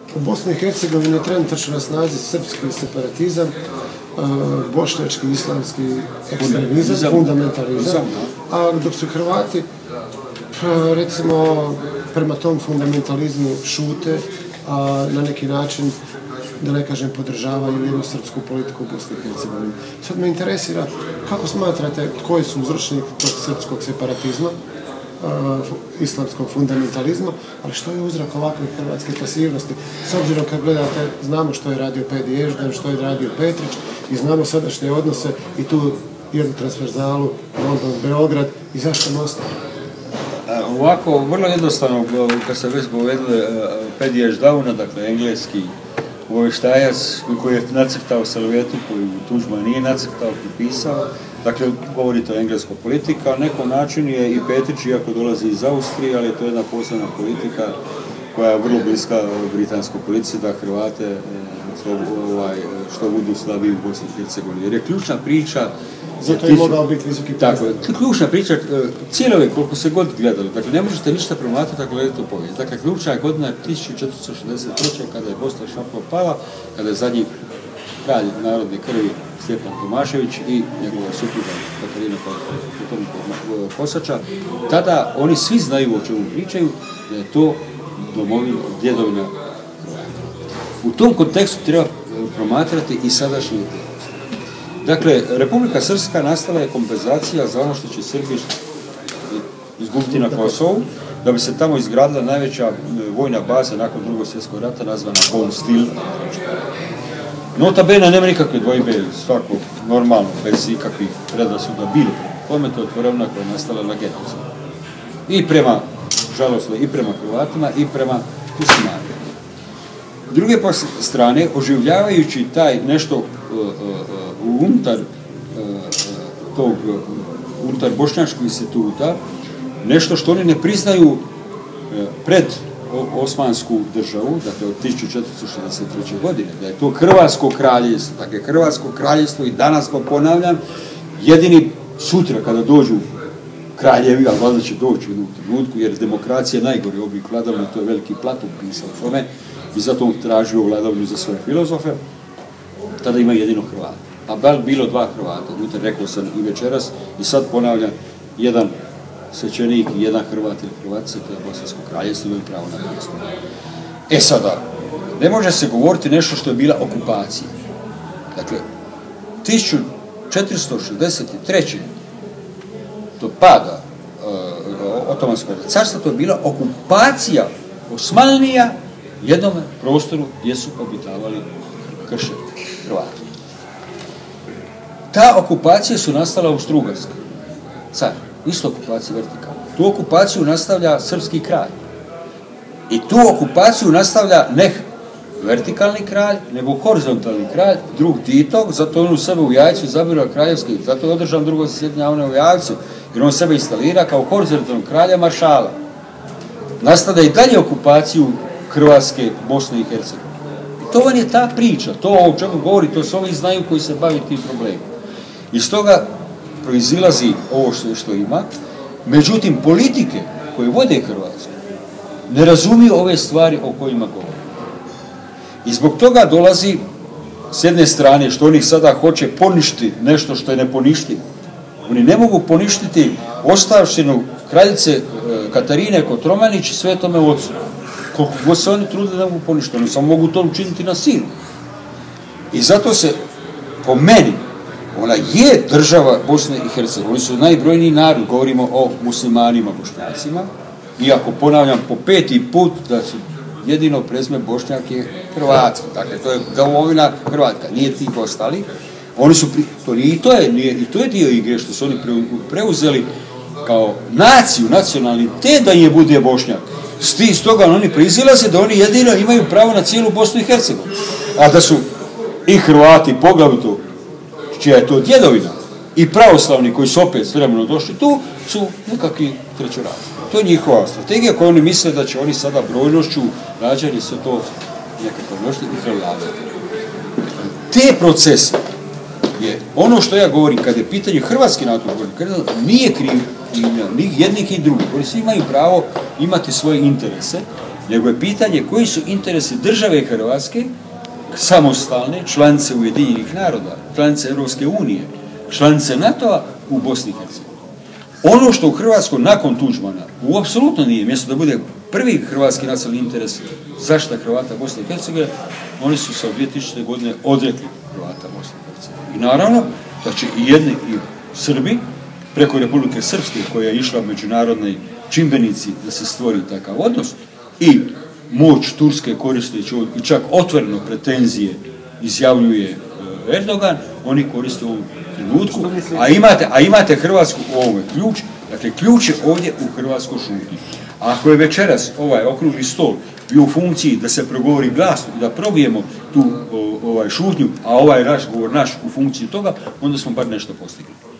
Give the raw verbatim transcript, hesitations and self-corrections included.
U Bosni i Hercegovini je trenutačno na snazi srpski separatizam, bošnjački, islamski ekstremizam, fundamentalizam, a dok su Hrvati recimo prema tom fundamentalizmu šute, a na neki način, da ne kažem, podržavaju jednu srpsku politiku u Bosni i Hercegovini. Sad me interesira kako smatrate koji su uzročnik tog srpskog separatizma, uh, islamskog fundamentalizma, ali što je uzrok ovakve hrvatske pasivnosti? S obzirom kad gledate, znamo što je radio Pedi Ježdan, što je radio Petrić i znamo sadašnje odnose i tu jednu transverzalu London-Beograd i zašto Mostar? Ovako, vrlo jednostavno, kad se već povedali Pedi Ježdana, dakle engleski obavještajac koji je nacrtao Salvetu, koju Tuđman nije nacrtao, pisao, dakle govorite o engleskoj politici, a nekom način je i Petrić, iako dolazi iz Austrije, ali to je jedna posebna politika koja je vrlo bliska britanskoj politici, da Hrvate ovaj, što budu slabiji u Bosni i Hercegovini. Jer je ključna priča. Zato je mogao biti visoki predstavnik. Tako je, ključna priča, cijelo je koliko se god gledali, dakle ne možete ništa promatrati ako gledate u povijest. Dakle, ključna je godina tisuću četiristo šezdeset treće kada je Bosna šapno pala, kada je zadnji kralj narodne krvi Stjepan Tomašević i njegova supruga Katarina Kosača. Tada oni svi znaju o čemu pričaju, da je to domovina, djedovina Hrvata. U tom kontekstu treba promatrati i sadašnji. Dakle, Republika Srpska nastala je kompenzacija za ono što će Srbi izgubiti na Kosovu, da bi se tamo izgradila najveća vojna baza nakon drugog svjetskog rata, nazvana Bone Steel. Nota bene, nema nikakve dvojbe, svako normalno, bez ikakvih predrasuda bilo. Kome to je otvorena koja je nastala na genocidu. I prema, žalosno, i prema Hrvatima, i prema muslimanima. S druge strane, oživljavajući taj nešto uh, uh, unutar uh, tog unutar bošnjačkog instituta, nešto što oni ne priznaju uh, pred Osmansku državu, dakle od tisuću četiristo šezdeset treće. godine, da je to Hrvatsko kraljevstvo, dakle Hrvatsko kraljevstvo i danas to ponavljam, jedini sutra kada dođu kraljevi, ali valjda će doći u jednom trenutku, jer demokracija je najgori oblik vladavine, to je veliki Platon pisao o tome, i zato on tražio vladavinu za svoje filozofe, tada ima jedino Hrvata. A bar bilo dva Hrvata, unutar rekao sam i večeras, i sad ponavljam, jedan svećenik i jedan Hrvat ili Hrvatica, to je Bosansko kraljevstvo, imaju pravo na mjesto. E sada, ne može se govoriti nešto što je bila okupacija. Dakle, tisuću četiristo šezdeset treće. do pada uh, Otomanskog carstva, to je bila okupacija Osmanlija jednom prostoru gdje su obitavali kršćani, Hrvati. Ta okupacija su nastala u Austrougarskoj, car, isto okupacija vertikalna. Tu okupaciju nastavlja srpski kralj. I tu okupaciju nastavlja ne vertikalni kralj, nego horizontalni kralj, drug Tito, zato on u sebe u Jajcu izabirao kraljevski, zato je održan drugo zasjedinjavanje u Jajcu, jer on sebe instalira kao horizontalnog kralja maršala. Nastavlja i dalje okupaciju Hrvatske, Bosne i Hercegovine. I to vam je ta priča, to o čemu govori, to su ovi znaju koji se bavi tim problemom. Iz toga proizilazi ovo što, što ima, međutim politike koje vode Hrvatsku ne razumiju ove stvari o kojima govore. I zbog toga dolazi s jedne strane što oni sada hoće poništiti nešto što je neponištivo. Oni ne mogu poništiti ostavštinu kraljice Katarine Kotromanić i Svetome Ocu. Koliko god se oni trude da mogu poništiti, oni samo mogu to učiniti na silu. I zato se, po meni, ona je država Bosne i Hercegovine. Oni su najbrojniji narod, govorimo o muslimanima, bošnjacima, iako ponavljam po peti put da su jedino prezime Bošnjak je Hrvatska. Dakle, to je domovina Hrvatka, nije tih ostali. Oni su, to nije, i, to je, nije, i to je dio igre što su oni preuzeli kao naciju, nacionalni, te da je bude Bošnjak. S toga oni proizilaze da oni jedino imaju pravo na cijelu Bosnu i Hercegovinu. A da su i Hrvati, poglavito, čija je to djedovina, i pravoslavni koji su opet s vremenom došli tu, su nekakvi trećorazni. To je njihova strategija koju oni misle da će oni sada brojnošću, rađanje, sve to nekako mnošti i prevladati. Te procese je ono što ja govorim, kad je pitanje hrvatski narod, nije kriv ni jednih i drugih. Oni svi imaju pravo imati svoje interese nego je pitanje koji su interesi države Hrvatske, samostalne, članice Ujedinjenih naroda, članice Europske unije, članice NATO-a u Bosni i Hercegovini. Ono što u Hrvatskoj nakon Tuđmana u apsolutno nije mjesto da bude prvi hrvatski nacionalni interes zaštita Hrvata Bosne i Hercegovine, oni su se od dvije tisućite. godine odrekli Hrvata Bosne i Hercegovine. I naravno da će i jedni i Srbi preko Republike Srpske koja je išla međunarodni čimbenici da se stvori takav odnos i moć Turske koristeći i čak otvoreno pretenzije izjavljuje Erdogan, oni koriste u ovom trenutku, a imate, a imate Hrvatsku u ovome ključ, dakle ključ je ovdje u hrvatskoj šutnji. A ako je večeras ovaj okrugli stol bio u funkciji da se progovori glasno i da probijemo tu o, ovaj šutnju, a ovaj razgovor naš u funkciji toga, onda smo bar nešto postigli.